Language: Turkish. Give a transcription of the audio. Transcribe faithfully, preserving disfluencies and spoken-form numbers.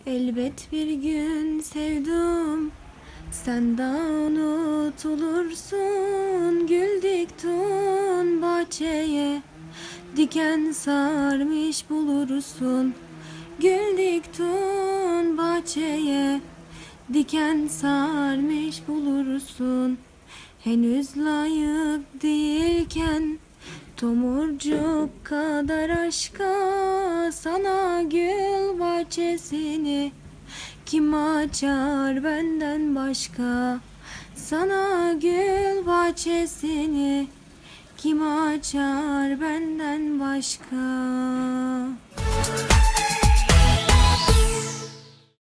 Elbet bir gün sevdum, sen de unutulursun. Gül diktun bahçeye, diken sarmış bulursun. Gül diktun bahçeye, diken sarmış bulursun. Henüz layık değilken tomurcuk kadar aşka, sana gül bahçesini kim açar benden başka? Sana gül bahçesini kim açar benden başka?